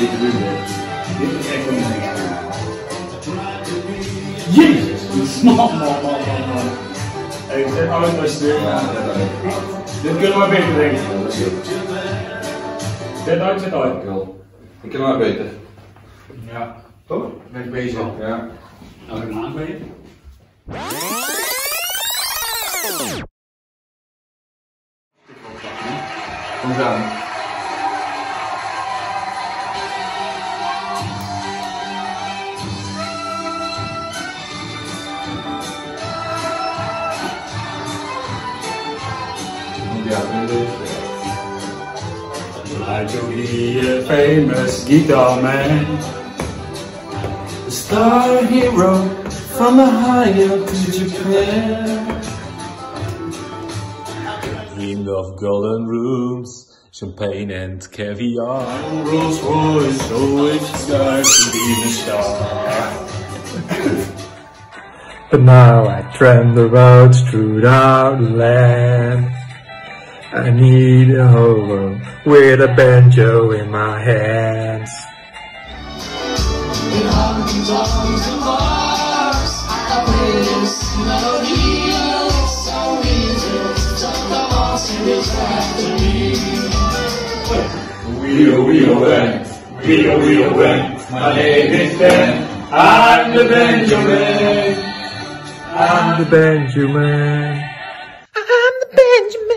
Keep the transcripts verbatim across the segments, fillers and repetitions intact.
niet gebeuren. Dit is echt wel niet. Jezus! Man, man, man, man, man. Hey, zet alles maar stil. Ja, dit kunnen we maar beter, denk ik. Zet uit, zet uit. Ik kan maar beter. Ja. Toch? Ben ik bezig? Ja. Nou, ik ben aan bezig. Kom eens aan. Ja, I to be a famous guitar man, a star hero from Ohio to Japan. Dreamed of golden rooms, champagne and caviar. Rolls Royce, so it's time to be a star. But now I tramp the roads throughout the land. I need a home with a banjo in my hands. In honky tonks and bars, I play this melody. It's so easy, so come on, sing this back to me. Wheel, wheel, wham, wheel, wheel, wham. My name is Ben. I'm the Benjamin. I'm the Benjamin. I'm the Benjamin.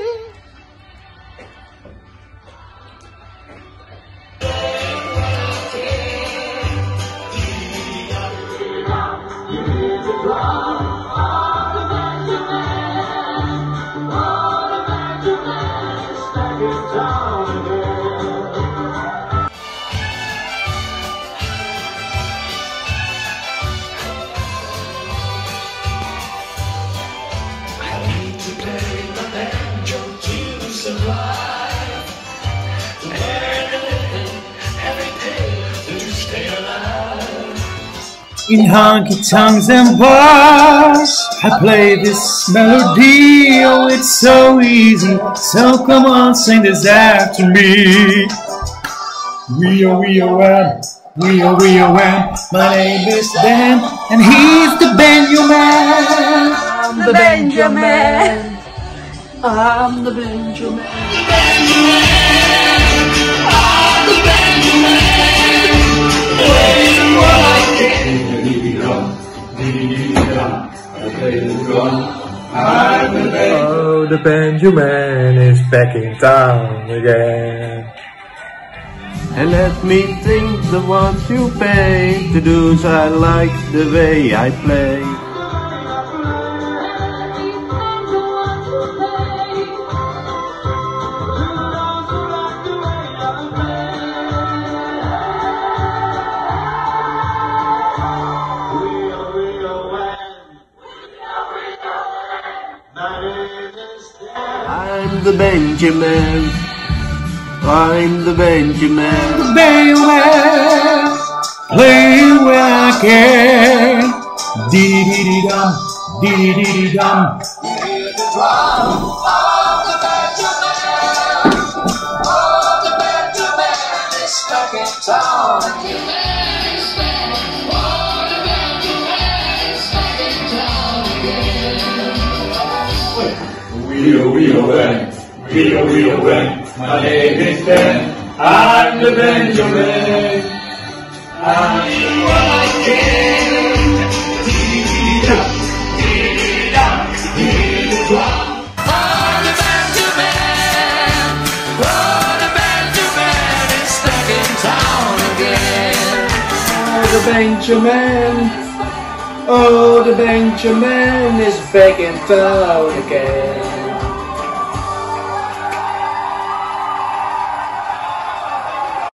In honky tonks and bars, I play this melody. Oh, it's so easy, so come on, sing this after me. We are, we are one, we are, we are one. My name is Ben, and he's the Benjamin. I'm the Benjamin. I'm the Benjamin. I'm the Benjamin. Waiting for my king. Oh, the Benjamin is back in town again. And let me think the ones you pay to do so I like the way I play. I'm the Benjamin. I'm the Benjamin. The Benjamin, play when I can. Dee dee dee dum, dee dee dee dum. Hear the drum of the Benjamin. Oh, the Benjamin is stuck in town again. Oh, the Benjamin is stuck in town again. Wheel, wheel, wham, wheel, wheel, wham. My name is Ben. I'm the Benjamin. I'm the one I can. Dee-dee-da, dee-dee-da, dee-dee-da. Oh, the Benjamin. Oh, the Benjamin is stuck in town again. Oh, the Benjamin. Oh, the Benjamin is back in town again.